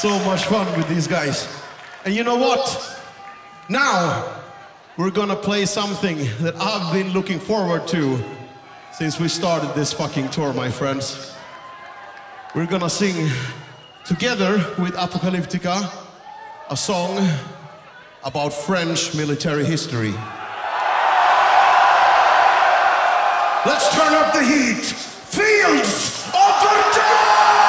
So much fun with these guys. And you know what? Now, we're gonna play something that I've been looking forward to since we started this fucking tour, my friends. We're gonna sing together with Apocalyptica a song about French military history. Let's turn up the heat! Fields of Verdun!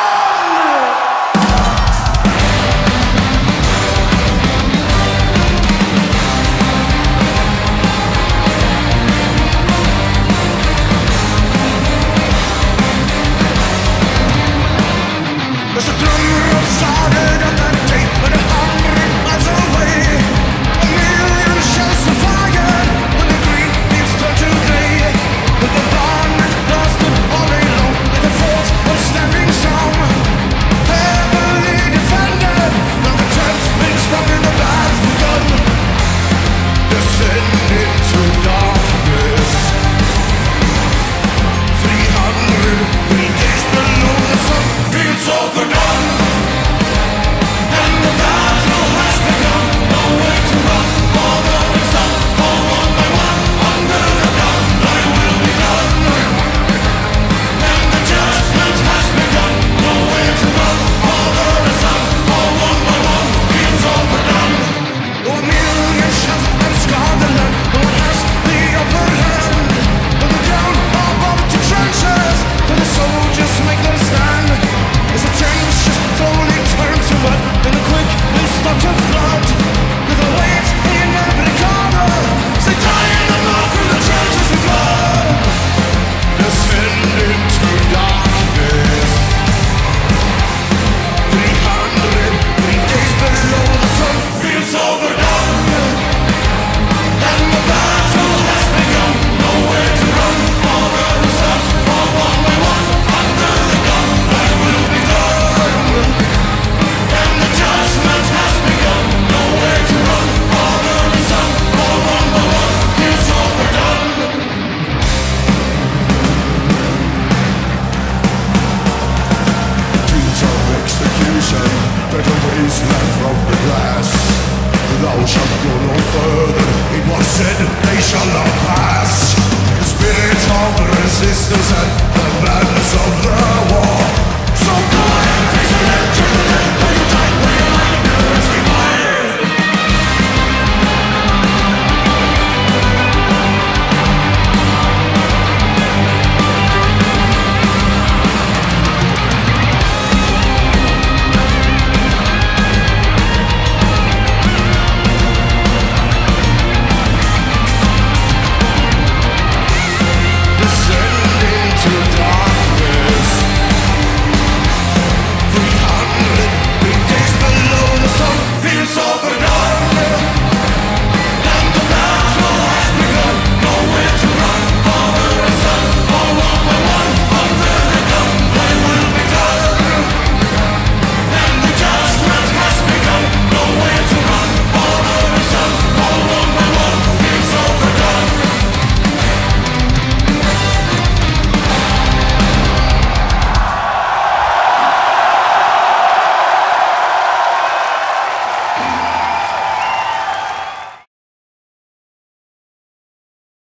There's a drum started on that day, but 100 miles away. A million shells were fired when the green fields turned to grey. With the bombardment lasted all day long, and the forts were standing strong, heavily defended. Now the traps been sprung and the battle's begun. Descend into darkness. 303 days below the sun. Fields of Verdun, and the battle has begun. No way to run, all the results fall one by one. Under the gun, thy will be done, and the judgment has begun. No way to run, all the results fall one by one. Fields of Verdun. Oh, a million shots have scarred the land. No one has the upper hand. On the ground, above the trenches, where the soldiers make their stand. As the tanks just slowly turn to mud, and the quick will start to flood. With the weight in every corner, they die in the mud through the trenches of blood. Descend into darkness. 303 days below the sun. Fields of Verdun, and the battle has begun. Nowhere to run, all the results fall one by one. Under the gun, thy will be done, and the judgment has begun. Nowhere to run, all the results fall one by one. Fields of Verdun. Fields of execution, better wasteland from the glass. Thou shalt go no further, it was said they shall not pass. The spirit of resistance and